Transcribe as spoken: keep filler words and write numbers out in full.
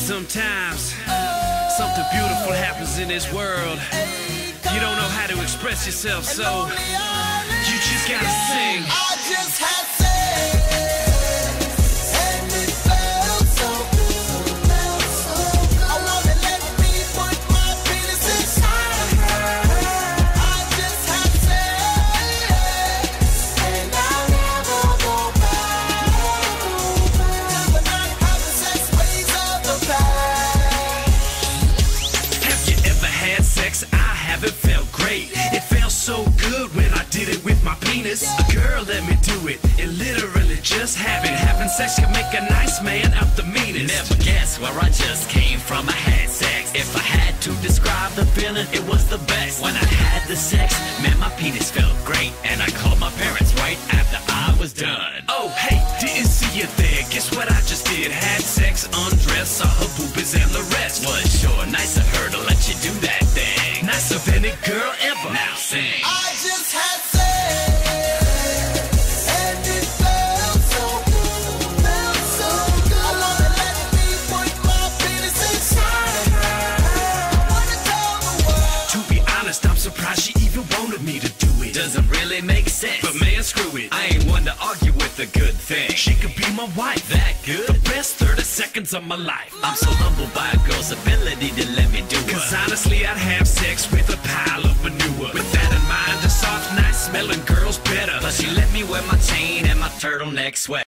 Sometimes something beautiful happens in this world. You don't know how to express yourself, so you just gotta sing. I just had sex, and it felt so good, felt so good. I wanna let me put my penis inside her. I just had sex, and I'll never go back. Never not having sex ways of the past. Have you ever had sex? I haven't felt great. It felt so good when I did it with my penis. A girl let me do it, it literally just happened. Having sex can make a nice man out the meanest. Never guess where I just came from. I had sex. If I had to describe the feeling, it was the best. When I had the sex, man, my penis felt great. And I called my parents right after I was done. Oh, hey, didn't see you there. Guess what I just did? Had sex, undressed, saw her boobies and the rest. Was sure nice of her to let you do that thing. Nicer than any girl ever. Now sing. I just had sex, and it felt so good, felt so good. I wanna let me put my penis inside her. I wanna tell the world. To be honest, I'm surprised she even wanted me to do it. Doesn't really make sense. But man, screw it. I ain't one to argue with a good thing. She could be my wife. That good? The best thirty seconds of my life. I'm so humbled by a girl's ability to let me do it. Cause honestly, I'd have sex with a pile of manure. With that in mind, a soft, nice smelling girl's better. Plus she let me wear my chain and my turtleneck sweater.